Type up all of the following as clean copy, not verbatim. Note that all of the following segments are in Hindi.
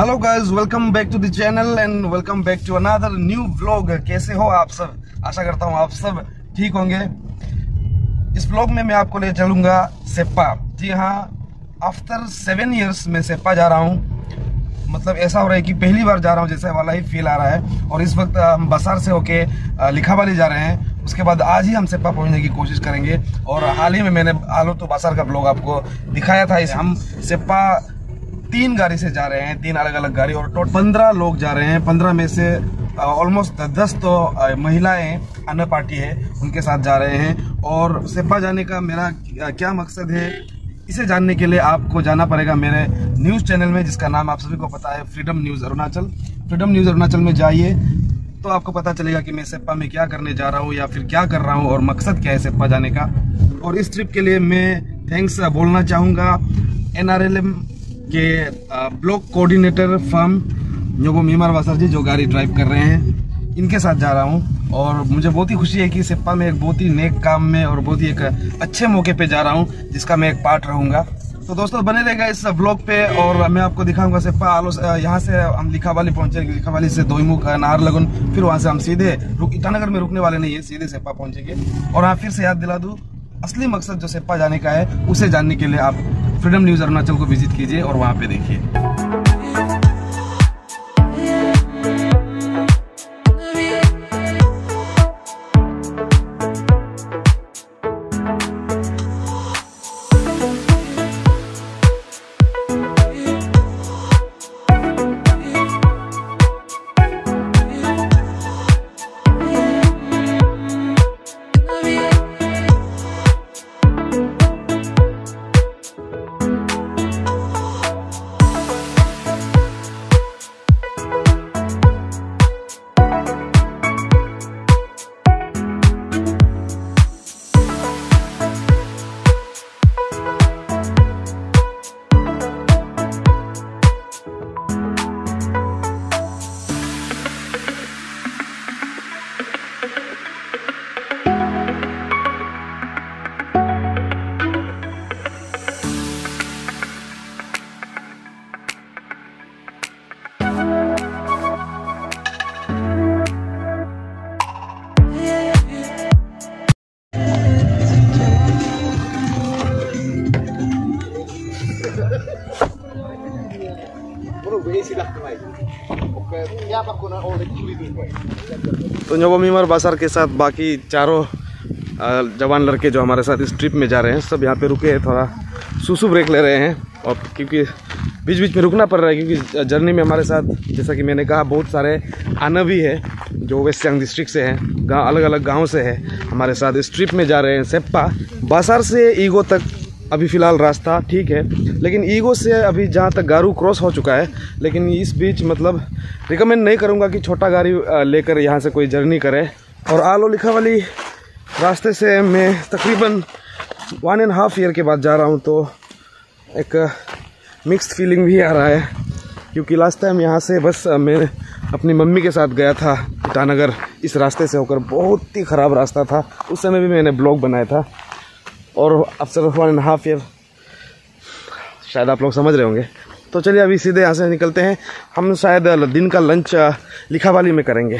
Hello guys, welcome back to the channel and welcome back to another new vlog. कैसे हो आप सब? आशा करता हूँ आप सब ठीक होंगे। इस व्लॉग में मैं आपको ले चलूंगा सेप्पा। जी हाँ, आफ्टर 7 इयर्स में सेप्पा जा रहा हूँ। मतलब ऐसा हो रहा है कि पहली बार जा रहा हूँ जैसा वाला ही फील आ रहा है। और इस वक्त हम बसार से होके लिखावाली जा रहे हैं। उसके बाद आज ही हम सेप्पा पहुंचने की कोशिश करेंगे। और हाल ही में मैंने आलो तो बसार का ब्लॉग आपको दिखाया था। हम सेप्पा 3 गाड़ी से जा रहे हैं, 3 अलग अलग गाड़ी, और टोटल 15 लोग जा रहे हैं। 15 में से ऑलमोस्ट 10 तो महिलाएं अन्य पार्टी है, उनके साथ जा रहे हैं। और सेप्पा जाने का मेरा क्या मकसद है, इसे जानने के लिए आपको जाना पड़ेगा मेरे न्यूज़ चैनल में, जिसका नाम आप सभी को पता है, freedom news Arunachal. Freedom news Arunachal में जाइए तो आपको पता चलेगा कि मैं सेप्पा में क्या करने जा रहा हूँ या फिर क्या कर रहा हूँ और मकसद क्या है सेप्पा जाने का। और इस ट्रिप के लिए मैं थैंक्स बोलना चाहूँगा NRLM के ब्लॉक कोऑर्डिनेटर फर्म योगो मीमार वासर जी, जो गाड़ी ड्राइव कर रहे हैं, इनके साथ जा रहा हूं। और मुझे बहुत ही खुशी है कि सेप्पा में एक बहुत ही नेक काम में और बहुत ही एक अच्छे मौके पे जा रहा हूं, जिसका मैं एक पार्ट रहूंगा। तो दोस्तों बने रहेगा इस ब्लॉग पे और मैं आपको दिखाऊंगा सेप्पा आलो। यहाँ से हम लिखावाली पहुंचेंगे, लिखावाली से दोईमुख, नाहरलगुन, फिर वहां से हम सीधे ईटानगर में रुकने वाले नहीं है, सीधे सेप्पा पहुंचेंगे। और हाँ, फिर से याद दिला दूं, असली मकसद जो सेप्पा जाने का है, उसे जानने के लिए आप फ्रीडम न्यूज़ अरुणाचल को विजिट कीजिए और वहां पे देखिए। तो नोबो मीमार बाजार के साथ बाकी चारों जवान लड़के जो हमारे साथ इस ट्रिप में जा रहे हैं, सब यहाँ पे रुके हैं, थोड़ा सुसु ब्रेक ले रहे हैं। और क्योंकि बीच बीच में रुकना पड़ रहा है, क्योंकि जर्नी में हमारे साथ, जैसा कि मैंने कहा, बहुत सारे आना भी है जो वेस्ट सियांग डिस्ट्रिक्ट से हैं, गाँव अलग अलग गाँव से है, हमारे साथ इस ट्रिप में जा रहे हैं। सेप्पा बाजार से ईगो तक अभी फ़िलहाल रास्ता ठीक है, लेकिन ईगो से अभी जहाँ तक गारू क्रॉस हो चुका है। लेकिन इस बीच मतलब रिकमेंड नहीं करूँगा कि छोटा गाड़ी लेकर यहाँ से कोई जर्नी करे। और आलो लिखावाली रास्ते से मैं तकरीबन 1.5 ईयर के बाद जा रहा हूँ, तो एक मिक्स्ड फीलिंग भी आ रहा है। क्योंकि लास्ट टाइम यहाँ से बस मैं अपनी मम्मी के साथ गया था ईटानगर, इस रास्ते से होकर। बहुत ही ख़राब रास्ता था, उस समय भी मैंने ब्लॉग बनाया था। और आफ्टर 1.5 ईयर शायद आप लोग समझ रहे होंगे। तो चलिए अभी सीधे यहाँ से निकलते हैं। हम शायद दिन का लंच लिखावाली में करेंगे।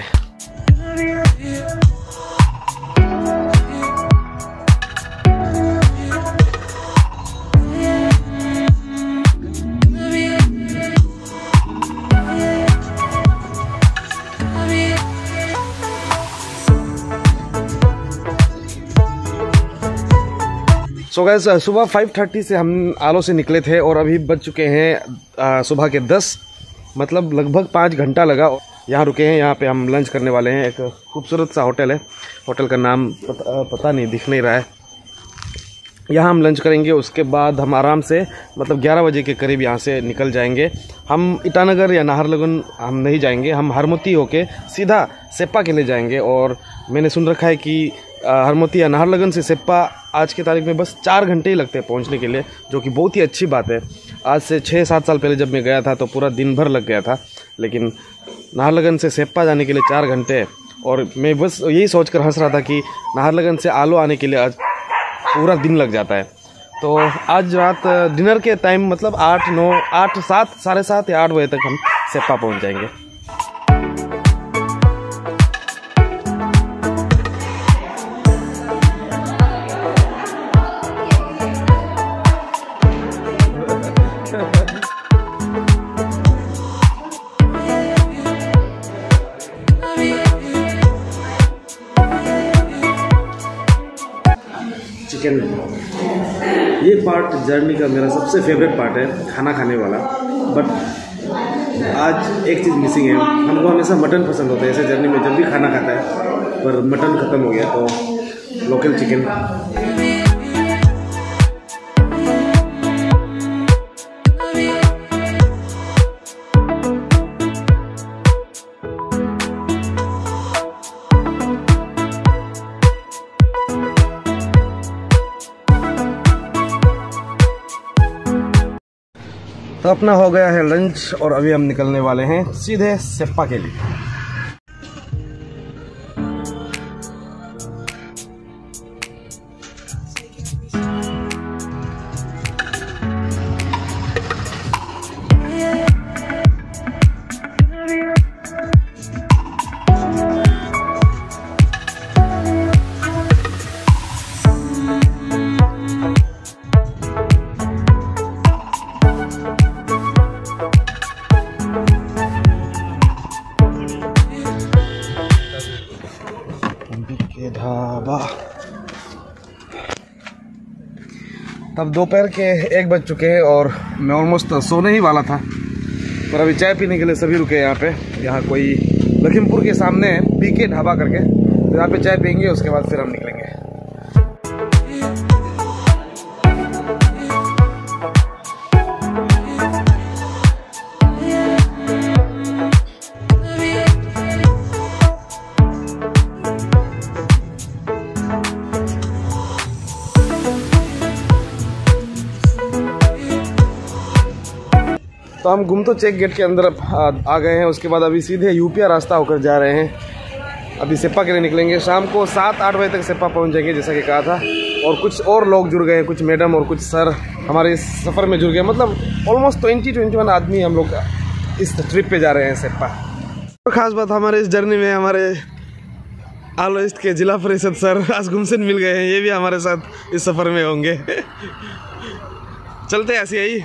सो गाइस, सुबह 5:30 से हम आलो से निकले थे और अभी बज चुके हैं सुबह के 10, मतलब लगभग 5 घंटा लगा। यहाँ रुके हैं, यहाँ पे हम लंच करने वाले हैं। एक खूबसूरत सा होटल है, होटल का नाम पता नहीं, दिख नहीं रहा है। यहाँ हम लंच करेंगे, उसके बाद हम आराम से मतलब 11 बजे के करीब यहाँ से निकल जाएंगे। हम ईटानगर या नाहरलगुन हम नहीं जाएंगे, हम हरमोती होके सीधा सेप्पा के लिए जाएंगे। और मैंने सुन रखा है कि हरमोती या नाहरलगुन से सेप्पा आज के तारीख में बस 4 घंटे ही लगते हैं पहुंचने के लिए, जो कि बहुत ही अच्छी बात है। आज से 6-7 साल पहले जब मैं गया था तो पूरा दिन भर लग गया था, लेकिन नाहरलगुन से सेप्पा जाने के लिए 4 घंटे। और मैं बस यही सोचकर हंस रहा था कि नाहरलगुन से आलो आने के लिए आज पूरा दिन लग जाता है। तो आज रात डिनर के टाइम मतलब 8, 9, 8, 7, 7:30 या 8 बजे तक हम सेप्पा पहुंच जाएंगे। चिकन, ये पार्ट जर्नी का मेरा सबसे फेवरेट पार्ट है, खाना खाने वाला। बट आज एक चीज़ मिसिंग है। हमको हमेशा मटन पसंद होता है ऐसे जर्नी में जब भी खाना खाता है, पर मटन ख़त्म हो गया तो लोकल चिकन। तो अपना हो गया है लंच और अभी हम निकलने वाले हैं सीधे सेप्पा के लिए। ढाबा। तब दोपहर के 1 बज चुके हैं और मैं ऑलमोस्ट सोने ही वाला था, पर अभी चाय पीने के लिए सभी रुके यहाँ पे। यहाँ कोई लखीमपुर के सामने है पीके ढाबा करके, तो यहाँ पे चाय पियेंगे, उसके बाद फिर हम निकलेंगे। तो हम गुमतो चेक गेट के अंदर आ गए हैं। उसके बाद अभी सीधे यूपिया रास्ता होकर जा रहे हैं। अभी सेप्पा के लिए निकलेंगे। शाम को 7-8 बजे तक सेप्पा पहुंच जाएंगे जैसा कि कहा था। और कुछ और लोग जुड़ गए, कुछ मैडम और कुछ सर हमारे इस सफ़र में जुड़ गए। मतलब ऑलमोस्ट 20-21 आदमी हम लोग इस ट्रिप पे जा रहे हैं सेप्पा। और ख़ास बात हमारे इस जर्नी में हमारे आलो ईस्ट के जिला परिषद सर आज गुमसिन मिल गए हैं। ये भी हमारे साथ इस सफ़र में होंगे। चलते ऐसे ही।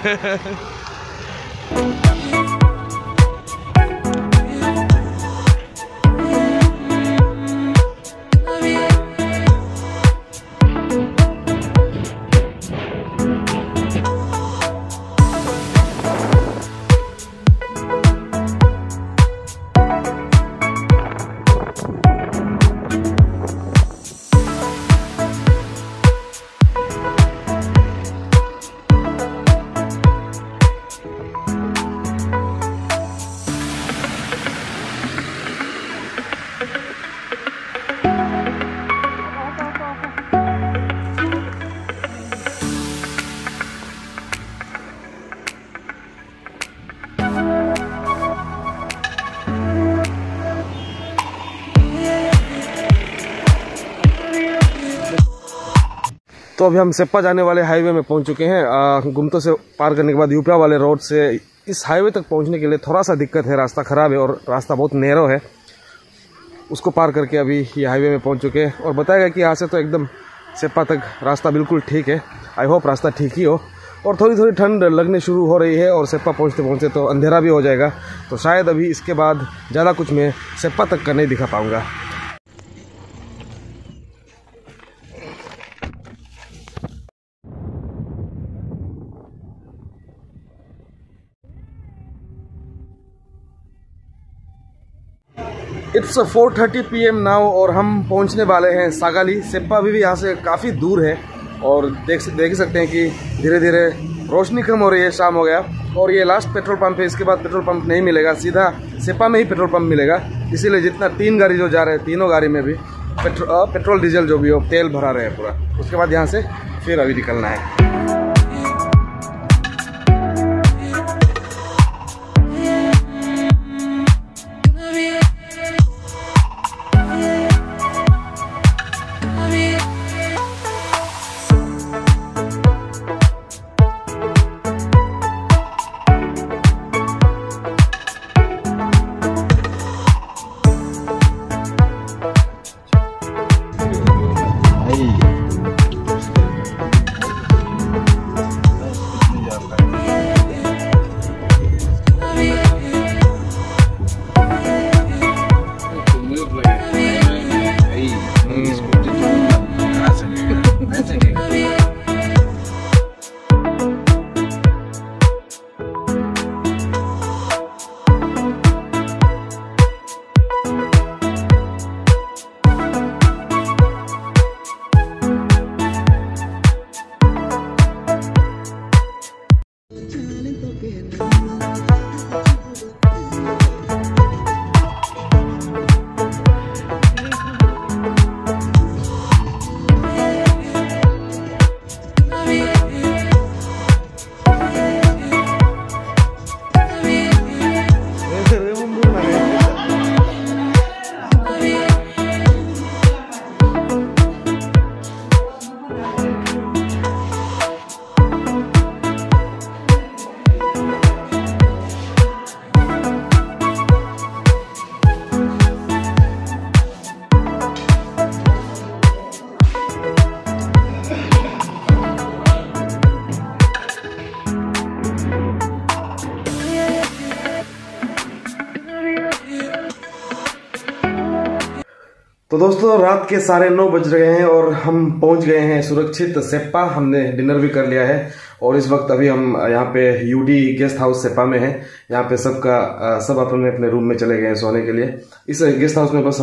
तो अभी हम सेप्पा जाने वाले हाईवे में पहुंच चुके हैं। गुमतो से पार करने के बाद यूपिया वाले रोड से इस हाईवे तक पहुंचने के लिए थोड़ा सा दिक्कत है, रास्ता ख़राब है और रास्ता बहुत नैरो है। उसको पार करके अभी ये हाईवे में पहुंच चुके हैं और बताया गया कि यहाँ से तो एकदम सेप्पा तक रास्ता बिल्कुल ठीक है। आई होप रास्ता ठीक ही हो। और थोड़ी थोड़ी ठंड लगने शुरू हो रही है और सेप्पा पहुँचते पहुँचते तो अंधेरा भी हो जाएगा। तो शायद अभी इसके बाद ज़्यादा कुछ मैं सेप्पा तक का नहीं दिखा पाऊँगा। इट्स 4:30 PM नाउ और हम पहुंचने वाले हैं सागाली। सेप्पा अभी भी यहाँ से काफ़ी दूर है और देख सकते हैं कि धीरे धीरे रोशनी कम हो रही है, शाम हो गया। और ये लास्ट पेट्रोल पंप है, इसके बाद पेट्रोल पंप नहीं मिलेगा, सीधा सेप्पा में ही पेट्रोल पंप मिलेगा। इसीलिए जितना 3 गाड़ी जो जा रहे हैं, तीनों गाड़ी में भी पेट्रोल डीजल जो भी हो तेल भरा रहे हैं पूरा। उसके बाद यहाँ से फिर अभी निकलना है। तो दोस्तों रात के 9:30 बज रहे हैं और हम पहुंच गए हैं सुरक्षित सेप्पा। हमने डिनर भी कर लिया है और इस वक्त अभी हम यहाँ पे यूडी गेस्ट हाउस सेप्पा में हैं। यहाँ पे सब अपने अपने रूम में चले गए हैं सोने के लिए। इस गेस्ट हाउस में बस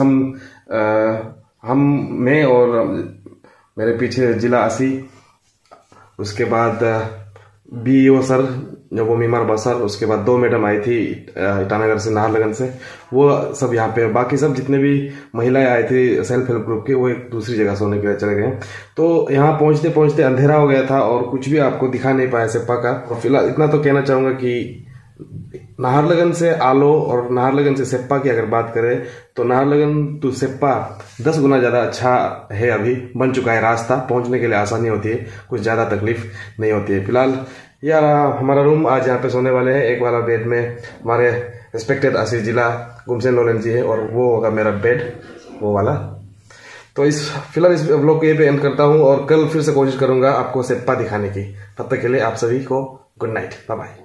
मैं और मेरे पीछे जिला आसी, उसके बाद बीईओ सर जो वो मीमार बसर, उसके बाद 2 मैडम आई थी ईटानगर से, नाहरलगन से, वो सब यहाँ पे। बाकी सब जितने भी महिलाएं आई थी सेल्फ हेल्प ग्रुप के, वो एक दूसरी जगह सोने के लिए चले गए। तो यहाँ पहुंचते पहुंचते अंधेरा हो गया था और कुछ भी आपको दिखा नहीं पाया सेप्पा का। और फिलहाल इतना तो कहना चाहूंगा कि नाहरलगन से आलो और नाहरलगन से सेप्पा की अगर बात करें तो नाहरलगन टू सेप्पा 10 गुना ज़्यादा अच्छा है। अभी बन चुका है रास्ता, पहुंचने के लिए आसानी होती है, कुछ ज़्यादा तकलीफ नहीं होती है। फिलहाल यार हमारा रूम आज यहाँ पे सोने वाले हैं। एक वाला बेड में हमारे रिस्पेक्टेड आसिफ जिला गुमसेन लोलन जी है और वो होगा मेरा बेड, वो वाला। तो फिलहाल इस व्लॉग को ये पे एंड करता हूँ और कल फिर से कोशिश करूंगा आपको सेप्पा दिखाने की। तब तक के लिए आप सभी को गुड नाइट, बाय बाय।